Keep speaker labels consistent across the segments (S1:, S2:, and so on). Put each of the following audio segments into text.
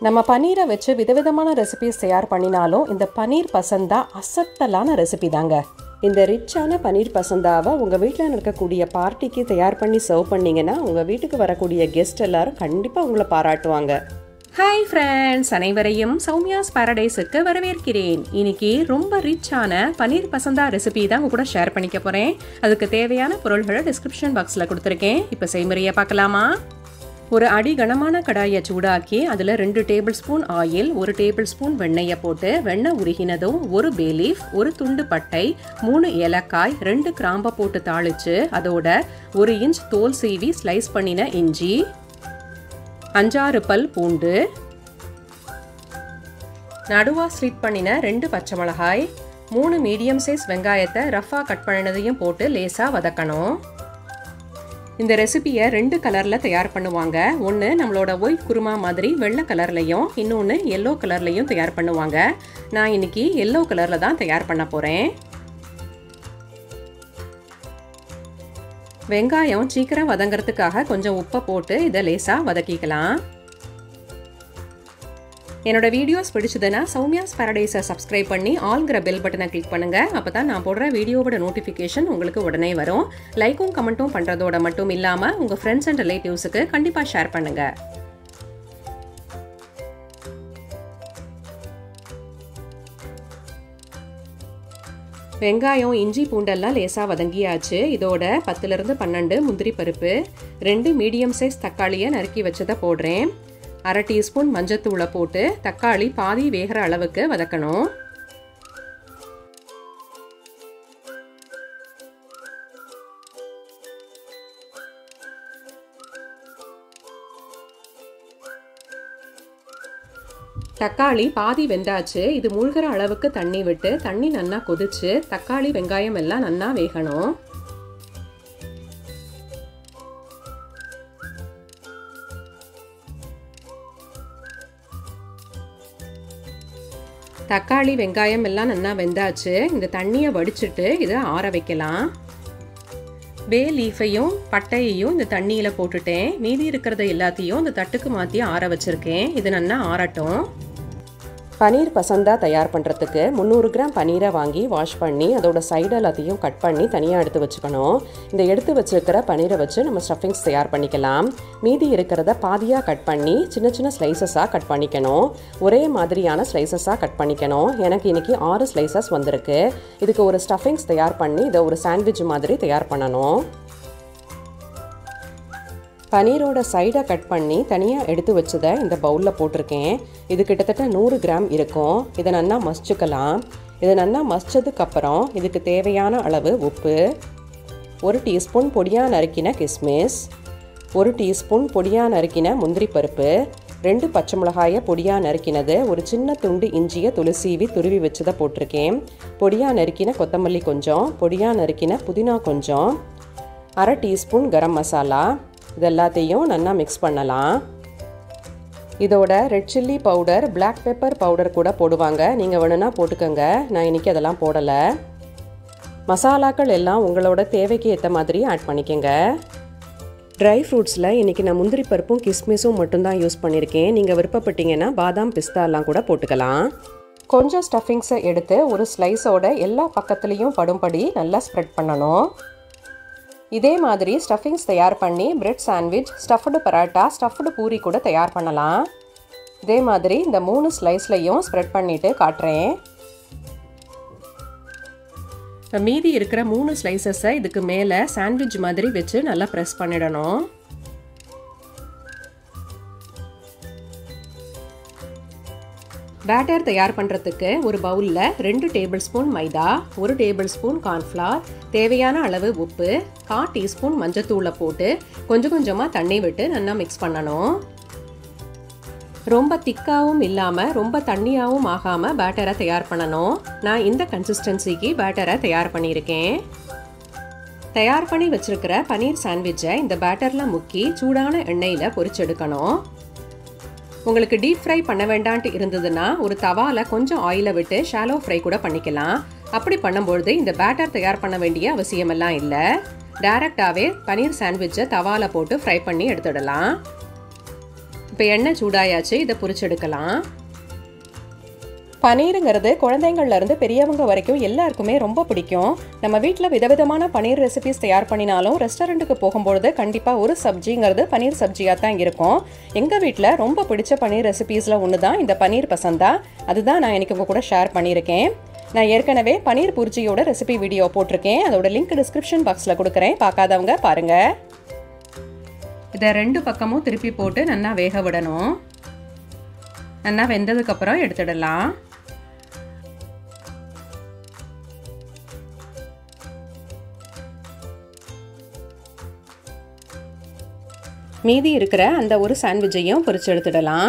S1: நம்ம பன்னீரை வச்சு விதவிதமான ரெசிபிஸ் தயார் பண்ணினாலும் இந்த பன்னீர் பசந்தா அசத்தலான ரெசிபி தாங்க. இந்த ரிச்சான பன்னீர் பசந்தாவை உங்கள் வீட்டில் நடக்கக்கூடிய பார்ட்டிக்கு தயார் பண்ணி சர்வ் பண்ணிங்கன்னா உங்கள் வீட்டுக்கு வரக்கூடிய கெஸ்ட் எல்லாரும் கண்டிப்பாக உங்களை பாராட்டுவாங்க. ஹாய் ஃப்ரெண்ட்ஸ், அனைவரையும் சௌமியாஸ் பாரடைஸுக்கு வரவேற்கிறேன். இன்னைக்கு ரொம்ப ரிச்சான பன்னீர் பசந்தா ரெசிபி தான் உங்க கூட ஷேர் பண்ணிக்க போகிறேன். அதுக்கு தேவையான பொருள்களை டிஸ்கிரிப்ஷன் பாக்ஸில் கொடுத்துருக்கேன். இப்போ செய்முறையை பார்க்கலாமா? ஒரு அடி கனமான கடாயை சூடாக்கி அதில் 2 tablespoon oil, 1 tablespoon வெண்ணெயை போட்டு வெண்ணெய் உருகினதும் 1 பே லீஃப், 1 துண்டு பட்டை, 3 ஏலக்காய், 2 கிராம்பை போட்டு தாளித்து அதோட 1 இன்ச் தோல் சீவி ஸ்லைஸ் பண்ணின இஞ்சி, 5-6 பல் பூண்டு, நடுவா ஸ்லிட் பண்ணின 2 பச்சை மிளகாய், 3 மீடியம் சைஸ் வெங்காயத்தை ரஃபாக கட் பண்ணினதையும் போட்டு லேசாக வதக்கணும். இந்த ரெசிபியை 2 கலரில் தயார் பண்ணுவாங்க. ஒன்று நம்மளோட ஒயிட் குருமா மாதிரி வெள்ளை கலர்லையும், இன்னொன்று எல்லோ கலர்லையும் தயார் பண்ணுவாங்க. நான் இன்னைக்கு எல்லோ கலரில் தான் தயார் பண்ண போகிறேன். வெங்காயம் சீக்கிரம் வதங்கிறதுக்காக கொஞ்சம் உப்பை போட்டு இதை லேசாக வதக்கிக்கலாம். என்னோட வீடியோஸ் பிடிச்சதுன்னா சௌமியாஸ் பாரடைஸை சப்ஸ்கிரைப் பண்ணி ஆல்ங்கிற பெல் பட்டனை கிளிக் பண்ணுங்கள். அப்போ தான் நான் போடுற வீடியோவோட நோட்டிஃபிகேஷன் உங்களுக்கு உடனே வரும். லைக்கும் கமெண்ட்டும் பண்ணுறதோட மட்டும் இல்லாமல் உங்கள் ஃப்ரெண்ட்ஸ் அண்ட் ரிலேட்டிவ்ஸுக்கு கண்டிப்பாக ஷேர் பண்ணுங்கள். வெங்காயம் இஞ்சி பூண்டெல்லாம் லேசாக வதங்கியாச்சு. இதோட 10லிருந்து 12 முந்திரி பருப்பு, 2 மீடியம் சைஸ் தக்காளியை நறுக்கி வச்சதை போடுறேன். 1/2 டீஸ்பூன் மஞ்சத்தூளை போட்டு தக்காளி பாதி வேகிற அளவுக்கு வதக்கணும். தக்காளி பாதி வெந்தாச்சு. இது மூழ்கிற அளவுக்கு தண்ணி விட்டு தண்ணி நல்லா கொதிச்சு தக்காளி வெங்காயம் எல்லாம் நல்லா வேகணும். தக்காளி வெங்காயம் எல்லாம் நல்லா வெந்தாச்சு. இந்த தண்ணியை வடிச்சிட்டு இதை ஆற வைக்கலாம். பே லீஃபையும் பட்டையையும் இந்த தண்ணியில் போட்டுட்டேன். மீதி இருக்கிறத எல்லாத்தையும் இந்த தட்டுக்கு மாற்றி ஆற வச்சுருக்கேன். இது நல்லா ஆறட்டும். பன்னீர் பசந்தா தயார் பண்ணுறதுக்கு 300 கிராம் பன்னீரை வாங்கி வாஷ் பண்ணி அதோட சைடு எல்லாத்தையும் கட் பண்ணி தனியாக எடுத்து வச்சுக்கணும். இந்த எடுத்து வச்சுருக்கிற பன்னீரை வச்சு நம்ம ஸ்டஃபிங்ஸ் தயார் பண்ணிக்கலாம். மீதி இருக்கிறத பாதியாக கட் பண்ணி சின்ன சின்ன ஸ்லைசஸாக கட் பண்ணிக்கணும். ஒரே மாதிரியான ஸ்லைசஸாக கட் பண்ணிக்கணும். எனக்கு இன்றைக்கி 6 ஸ்லைசஸ் வந்திருக்கு. இதுக்கு ஒரு ஸ்டஃபிங்ஸ் தயார் பண்ணி இதை ஒரு சாண்ட்விச் மாதிரி தயார் பண்ணணும். பன்னீரோட சைடை கட் பண்ணி தனியாக எடுத்து வச்சதை இந்த பவுலில் போட்டிருக்கேன். இது கிட்டத்தட்ட 100 கிராம் இருக்கும். இதை நல்லா மசிச்சுக்கலாம். இதை நல்லா மசிச்சதுக்கப்புறம் இதுக்கு தேவையான அளவு உப்பு, 1 டீஸ்பூன் பொடியாக நறுக்கின கிஸ்மிஸ், 1 டீஸ்பூன் பொடியாக நறுக்கின முந்திரி பருப்பு, 2 பச்சை மிளகாயை பொடியாக நறுக்கினது, ஒரு சின்ன துண்டு இஞ்சியை துளசீவி துருவி வச்சதை போட்டிருக்கேன். பொடியாக நறுக்கின கொத்தமல்லி கொஞ்சம், பொடியாக நறுக்கின புதினா கொஞ்சம், 1/2 டீஸ்பூன் கரம் மசாலா. இது எல்லாத்தையும் நல்லா மிக்ஸ் பண்ணலாம். இதோட red chilli powder, black pepper powder கூட போடுவாங்க. நீங்கள் வேணும்னா போட்டுக்கோங்க. நான் இன்றைக்கி அதெல்லாம் போடலை. மசாலாக்கள் எல்லாம் உங்களோட தேவைக்கு ஏற்ற மாதிரி ஆட் பண்ணிக்கோங்க. ட்ரை ஃப்ரூட்ஸில் இன்றைக்கி நான் முந்திரி பருப்பும் கிஸ்மிஸும் மட்டும்தான் யூஸ் பண்ணியிருக்கேன். நீங்கள் விருப்பப்பட்டீங்கன்னா பாதாம் பிஸ்தாலாம் கூட போட்டுக்கலாம். கொஞ்சம் ஸ்டஃபிங்ஸை எடுத்து ஒரு ஸ்லைஸோட எல்லா பக்கத்துலேயும் படும்படி நல்லா ஸ்ப்ரெட் பண்ணணும். இதே மாதிரி ஸ்டஃபிங்ஸ் தயார் பண்ணி bread sandwich, stuffed paratha, stuffed puri கூட தயார் பண்ணலாம். இதே மாதிரி இந்த 3 ஸ்லைஸ்லையும் ஸ்ப்ரெட் பண்ணிவிட்டு காட்டுறேன். மீதி இருக்கிற 3 ஸ்லைசஸை இதுக்கு மேலே சாண்ட்விச் மாதிரி வச்சு நல்லா ப்ரெஸ் பண்ணிடணும். பேட்டர் தயார் பண்ணுறதுக்கு ஒரு பவுலில் 2 டேபிள் ஸ்பூன் மைதா, 1 டேபிள் ஸ்பூன் கார்ன்ஃப்ளவர், தேவையான அளவு உப்பு, 1/4 டீஸ்பூன் மஞ்சத்தூளை போட்டு கொஞ்சம் கொஞ்சமாக தண்ணி விட்டு நல்லா மிக்ஸ் பண்ணணும். ரொம்ப திக்காகவும் இல்லாமல் ரொம்ப தண்ணியாகவும் ஆகாமல் பேட்டரை தயார் பண்ணணும். நான் இந்த கன்சிஸ்டன்சிக்கு பேட்டரை தயார் பண்ணியிருக்கேன். தயார் பண்ணி வச்சுருக்கிற பன்னீர் சாண்ட்விட்சை இந்த பேட்டரில் முக்கி சூடான எண்ணெயில் பொரிச்செடுக்கணும். உங்களுக்கு டீப் ஃப்ரை பண்ண வேண்டான்ட்டு இருந்ததுன்னா ஒரு தவாவில் கொஞ்சம் ஆயிலை விட்டு ஷாலோ ஃப்ரை கூட பண்ணிக்கலாம். அப்படி பண்ணும்பொழுது இந்த பேட்டர் தயார் பண்ண வேண்டிய அவசியமெல்லாம் இல்லை. டைரெக்டாகவே பன்னீர் சாண்ட்விட்சை தவாவில் போட்டு ஃப்ரை பண்ணி எடுத்துடலாம். இப்போ இப்போ எண்ணெய் சூடாயாச்சு, இதை பொரிச்செடுக்கலாம். பனீருங்கிறது குழந்தைங்கள்லேருந்து பெரியவங்க வரைக்கும் எல்லாருக்குமே ரொம்ப பிடிக்கும். நம்ம வீட்டில் விதவிதமான பனீர் ரெசிபிஸ் தயார் பண்ணினாலும் ரெஸ்டாரண்ட்டுக்கு போகும்பொழுது கண்டிப்பாக ஒரு சப்ஜிங்கிறது பனீர் சப்ஜியாக தான் இருக்கும். எங்கள் வீட்டில் ரொம்ப பிடிச்ச பனீர் ரெசிபீஸில் ஒன்று தான் இந்த பனீர் பசந்தா. அதுதான் நான் எனக்கு உங்கள் கூட ஷேர் பண்ணியிருக்கேன். நான் ஏற்கனவே பனீர் புர்ஜியோட ரெசிபி வீடியோ போட்டிருக்கேன். அதோட லிங்க் டிஸ்கிரிப்ஷன் பாக்ஸில் கொடுக்குறேன், பார்க்காதவங்க பாருங்கள். இதை 2 பக்கமும் திருப்பி போட்டு நல்லா வேக விடணும். நல்லா வெந்ததுக்கப்புறம் எடுத்துடலாம். மீதி இருக்கிற அந்த ஒரு சாண்ட்விச்சையும் பொரிச்சு எடுத்துடலாம்.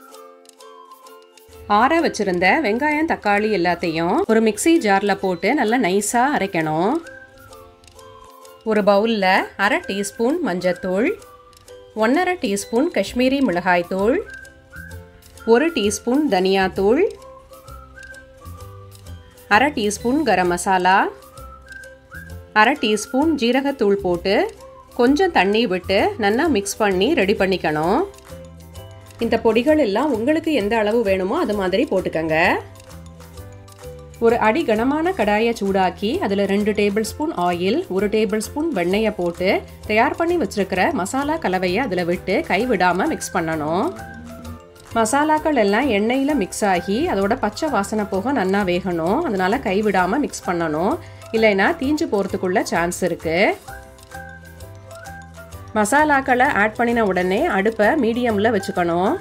S1: ஆற வச்சிருந்த வெங்காயம் தக்காளி எல்லாத்தையும் ஒரு மிக்ஸி ஜாரில் போட்டு நல்லா நைஸாக அரைக்கணும். ஒரு பவுலில் 1/2 டீஸ்பூன் மஞ்சத்தூள், 1/2 டீஸ்பூன் காஷ்மீரி மிளகாய்த்தூள், 1 டீஸ்பூன் தனியாத்தூள், 1/2 டீஸ்பூன் கரம் மசாலா, 1/2 டீஸ்பூன் ஜீரகத்தூள் போட்டு கொஞ்சம் தண்ணி விட்டு நல்லா மிக்ஸ் பண்ணி ரெடி பண்ணிக்கணும். இந்த பொடிகள் எல்லாம் உங்களுக்கு எந்த அளவு வேணுமோ அது மாதிரி போட்டுக்கங்க. ஒரு அடி கனமான கடாயை சூடாக்கி அதில் 2 tablespoon oil, 1 tablespoon வெண்ணெயை போட்டு தயார் பண்ணி வச்சிருக்கிற மசாலா கலவையை அதில் விட்டு கைவிடாமல் மிக்ஸ் பண்ணணும். மசாலாக்கள் எல்லாம் எண்ணெயில் மிக்ஸ் ஆகி அதோட பச்சை வாசனை போக நல்லா வேகணும். அதனால கைவிடாமல் மிக்ஸ் பண்ணணும், இல்லைன்னா தீஞ்சு போகிறதுக்குள்ள சான்ஸ் இருக்குது. மசாலாக்களை ஆட் பண்ணின உடனே அடுப்பை மீடியமில் வச்சுக்கணும்.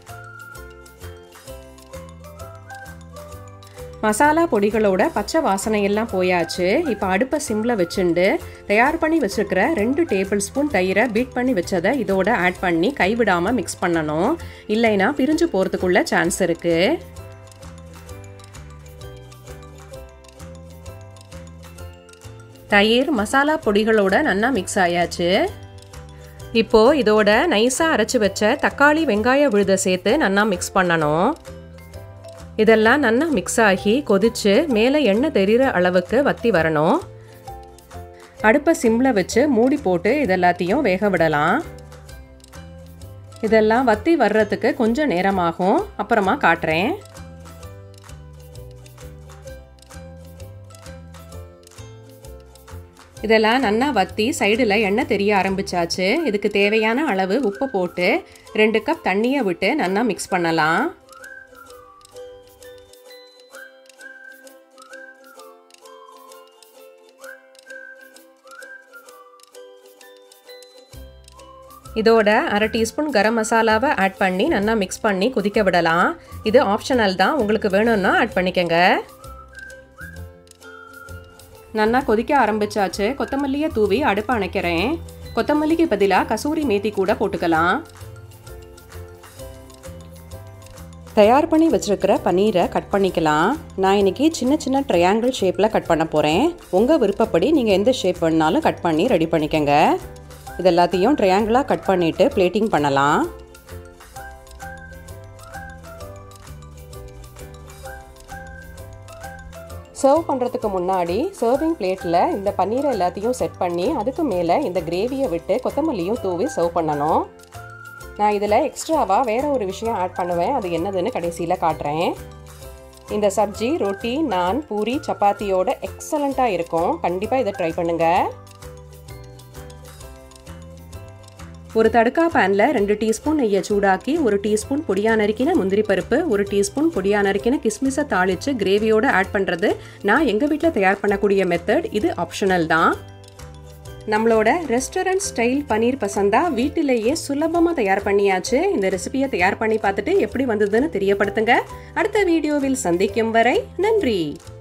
S1: மசாலா பொடிகளோட பச்சை வாசனையெல்லாம் போயாச்சு. இப்போ அடுப்பை சிம்மில் வச்சுண்டு தயார் பண்ணி வச்சுருக்கிற 2 டேபிள் ஸ்பூன் தயிரை பீட் பண்ணி வச்சதை இதோட ஆட் பண்ணி கைவிடாமல் மிக்ஸ் பண்ணணும், இல்லைன்னா பிரிஞ்சு போகிறதுக்குள்ள சான்ஸ் இருக்குது. தயிர் மசாலா பொடிகளோட நல்லா மிக்ஸ் ஆயாச்சு. இப்போது இதோட நைஸாக அரைச்சி வச்ச தக்காளி வெங்காய விழுதை சேர்த்து நல்லா மிக்ஸ் பண்ணணும். இதெல்லாம் நல்லா மிக்ஸ் ஆகி கொதித்து மேலே எண்ணெய் தெரிகிற அளவுக்கு வற்றி வரணும். அடுப்பை சிம்மில் வச்சு மூடி போட்டு இதெல்லாத்தையும் வேக விடலாம். இதெல்லாம் வற்றி வர்றதுக்கு கொஞ்சம் நேரமாகும், அப்புறமா காட்டுறேன். இதெல்லாம் நல்லா வற்றி சைடில் எண்ணெய் தெரிய ஆரம்பிச்சாச்சு. இதுக்கு தேவையான அளவு உப்பு போட்டு 2 கப் தண்ணியை விட்டு நல்லா மிக்ஸ் பண்ணலாம். இதோட 1/2 டீஸ்பூன் கரம் மசாலாவை ஆட் பண்ணி நல்லா மிக்ஸ் பண்ணி கொதிக்க விடலாம். இது ஆப்ஷனல் தான், உங்களுக்கு வேணும்னா ஆட் பண்ணிக்கங்க. நல்லா கொதிக்க ஆரம்பிச்சாச்சு. கொத்தமல்லியை தூவி அடுப்பை அணைக்கிறேன். கொத்தமல்லிக்கு பதிலாக கசூரி மேத்தி கூட போட்டுக்கலாம். தயார் பண்ணி வச்சுருக்கிற பன்னீரை கட் பண்ணிக்கலாம். நான் இன்றைக்கி சின்ன சின்ன ட்ரையாங்கிள் ஷேப்பில் கட் பண்ண போகிறேன். உங்கள் விருப்பப்படி நீங்கள் எந்த ஷேப் வேணுனாலும் கட் பண்ணி ரெடி பண்ணிக்கங்க. இது எல்லாத்தையும் ட்ரையாங்கிளாக கட் பண்ணிவிட்டு பிளேட்டிங் பண்ணலாம். சர்வ் பண்ணுறதுக்கு முன்னாடி சர்விங் பிளேட்டில் இந்த பன்னீரை எல்லாத்தையும் செட் பண்ணி அதுக்கு மேலே இந்த கிரேவியை விட்டு கொத்தமல்லியும் தூவி சர்வ் பண்ணணும். நான் இதில் எக்ஸ்ட்ராவாக வேறு ஒரு விஷயம் ஆட் பண்ணுவேன், அது என்னதுன்னு கடைசியில் காட்டுறேன். இந்த சப்ஜி ரொட்டி, நான், பூரி, சப்பாத்தியோட எக்ஸலண்ட்டாக இருக்கும். கண்டிப்பாக இதை ட்ரை பண்ணுங்கள். ஒரு தடுக்கா பேனில் 2 டீஸ்பூன் நெய்யை சூடாக்கி 1 டீஸ்பூன் பொடியாக நறுக்கின முந்திரி பருப்பு, 1 டீஸ்பூன் பொடியாக நறுக்கின கிஸ்மிஸை தாளித்து கிரேவியோடு ஆட் பண்ணுறது நான் எங்கள் வீட்டில் தயார் பண்ணக்கூடிய மெத்தட். இது ஆப்ஷனல் தான். நம்மளோட ரெஸ்டாரண்ட் ஸ்டைல் பனீர் பசந்தா வீட்டிலேயே சுலபமாக தயார் பண்ணியாச்சு. இந்த ரெசிபியை தயார் பண்ணி பார்த்துட்டு எப்படி வந்ததுன்னு தெரியப்படுத்துங்க. அடுத்த வீடியோவில் சந்திக்கும் வரை நன்றி.